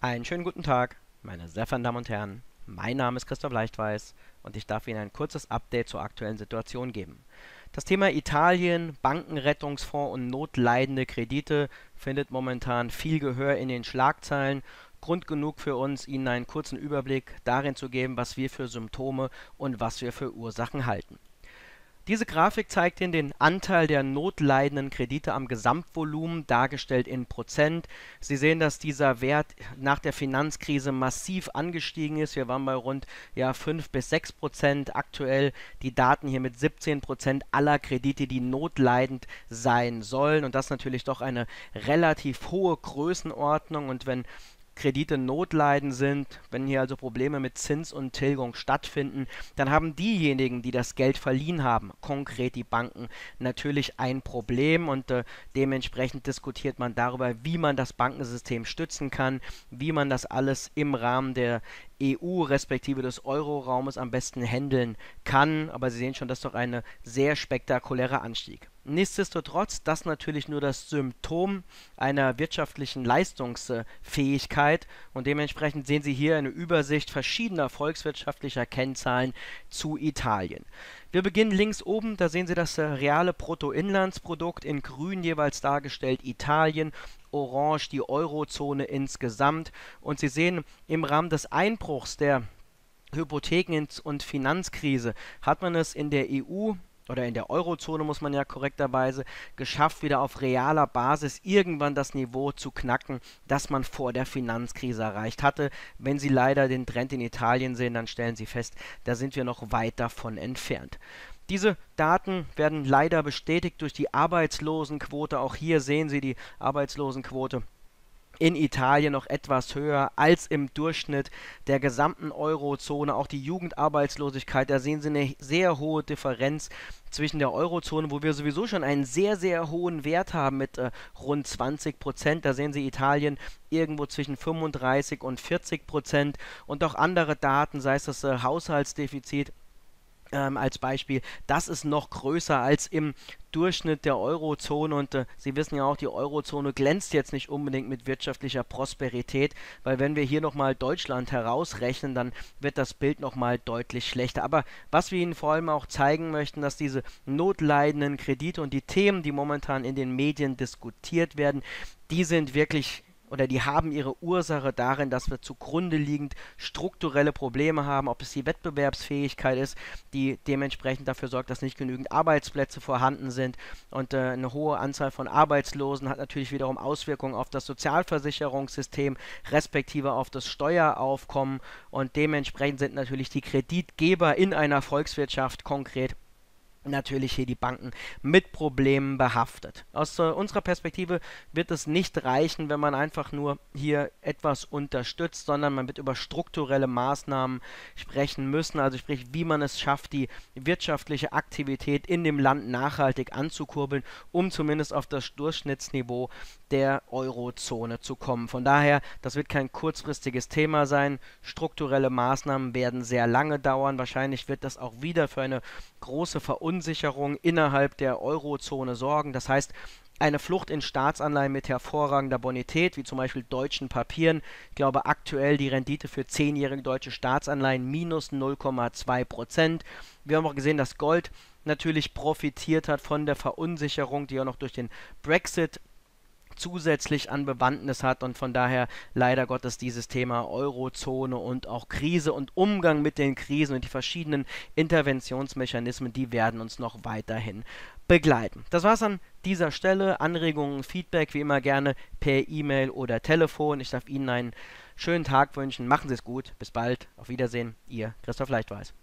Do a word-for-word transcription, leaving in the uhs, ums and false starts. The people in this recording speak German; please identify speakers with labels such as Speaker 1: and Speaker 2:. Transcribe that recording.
Speaker 1: Einen schönen guten Tag, meine sehr verehrten Damen und Herren. Mein Name ist Christoph Leichtweiß und ich darf Ihnen ein kurzes Update zur aktuellen Situation geben. Das Thema Italien, Bankenrettungsfonds und notleidende Kredite findet momentan viel Gehör in den Schlagzeilen. Grund genug für uns, Ihnen einen kurzen Überblick darin zu geben, was wir für Symptome und was wir für Ursachen halten. Diese Grafik zeigt Ihnen den Anteil der notleidenden Kredite am Gesamtvolumen, dargestellt in Prozent. Sie sehen, dass dieser Wert nach der Finanzkrise massiv angestiegen ist. Wir waren bei rund ja, fünf bis sechs Prozent. Aktuell die Daten hier mit siebzehn Prozent aller Kredite, die notleidend sein sollen. Und das ist natürlich doch eine relativ hohe Größenordnung. Und wenn Kredite notleidend sind, wenn hier also Probleme mit Zins und Tilgung stattfinden, dann haben diejenigen, die das Geld verliehen haben, konkret die Banken, natürlich ein Problem und äh, dementsprechend diskutiert man darüber, wie man das Bankensystem stützen kann, wie man das alles im Rahmen der E U respektive des Euroraumes am besten handeln kann. Aber Sie sehen schon, das ist doch ein sehr spektakulärer Anstieg. Nichtsdestotrotz, das natürlich nur das Symptom einer wirtschaftlichen Leistungsfähigkeit und dementsprechend sehen Sie hier eine Übersicht verschiedener volkswirtschaftlicher Kennzahlen zu Italien. Wir beginnen links oben, da sehen Sie das äh, reale Bruttoinlandsprodukt in grün jeweils dargestellt Italien, orange die Eurozone insgesamt und Sie sehen im Rahmen des Einbruchs der Hypotheken- und Finanzkrise hat man es in der E U oder in der Eurozone, muss man ja korrekterweise, geschafft, wieder auf realer Basis irgendwann das Niveau zu knacken, das man vor der Finanzkrise erreicht hatte. Wenn Sie leider den Trend in Italien sehen, dann stellen Sie fest, da sind wir noch weit davon entfernt. Diese Daten werden leider bestätigt durch die Arbeitslosenquote. Auch hier sehen Sie die Arbeitslosenquote in Italien noch etwas höher als im Durchschnitt der gesamten Eurozone. Auch die Jugendarbeitslosigkeit, da sehen Sie eine sehr hohe Differenz zwischen der Eurozone, wo wir sowieso schon einen sehr, sehr hohen Wert haben mit äh, rund zwanzig Prozent. Da sehen Sie Italien irgendwo zwischen fünfunddreißig und vierzig Prozent. Und auch andere Daten, sei es das äh, Haushaltsdefizit, Ähm, als Beispiel, das ist noch größer als im Durchschnitt der Eurozone und äh, Sie wissen ja auch, die Eurozone glänzt jetzt nicht unbedingt mit wirtschaftlicher Prosperität, weil wenn wir hier nochmal Deutschland herausrechnen, dann wird das Bild nochmal deutlich schlechter. Aber was wir Ihnen vor allem auch zeigen möchten, dass diese notleidenden Kredite und die Themen, die momentan in den Medien diskutiert werden, die sind wirklich oder die haben ihre Ursache darin, dass wir zugrunde liegend strukturelle Probleme haben, ob es die Wettbewerbsfähigkeit ist, die dementsprechend dafür sorgt, dass nicht genügend Arbeitsplätze vorhanden sind und äh, eine hohe Anzahl von Arbeitslosen hat natürlich wiederum Auswirkungen auf das Sozialversicherungssystem respektive auf das Steueraufkommen und dementsprechend sind natürlich die Kreditgeber in einer Volkswirtschaft konkret natürlich hier die Banken mit Problemen behaftet. Aus äh, unserer Perspektive wird es nicht reichen, wenn man einfach nur hier etwas unterstützt, sondern man wird über strukturelle Maßnahmen sprechen müssen, also sprich, wie man es schafft, die wirtschaftliche Aktivität in dem Land nachhaltig anzukurbeln, um zumindest auf das Durchschnittsniveau der Eurozone zu kommen. Von daher, das wird kein kurzfristiges Thema sein. Strukturelle Maßnahmen werden sehr lange dauern. Wahrscheinlich wird das auch wieder für eine große Verunsicherung innerhalb der Eurozone sorgen. Das heißt, eine Flucht in Staatsanleihen mit hervorragender Bonität, wie zum Beispiel deutschen Papieren. Ich glaube aktuell die Rendite für zehnjährige deutsche Staatsanleihen minus null Komma zwei Prozent. Wir haben auch gesehen, dass Gold natürlich profitiert hat von der Verunsicherung, die auch noch durch den Brexit zusätzlich an Bewandtnis hat und von daher leider Gottes dieses Thema Eurozone und auch Krise und Umgang mit den Krisen und die verschiedenen Interventionsmechanismen, die werden uns noch weiterhin begleiten. Das war's an dieser Stelle. Anregungen, Feedback wie immer gerne per E-Mail oder Telefon. Ich darf Ihnen einen schönen Tag wünschen. Machen Sie es gut. Bis bald. Auf Wiedersehen. Ihr Christoph Leichtweiß.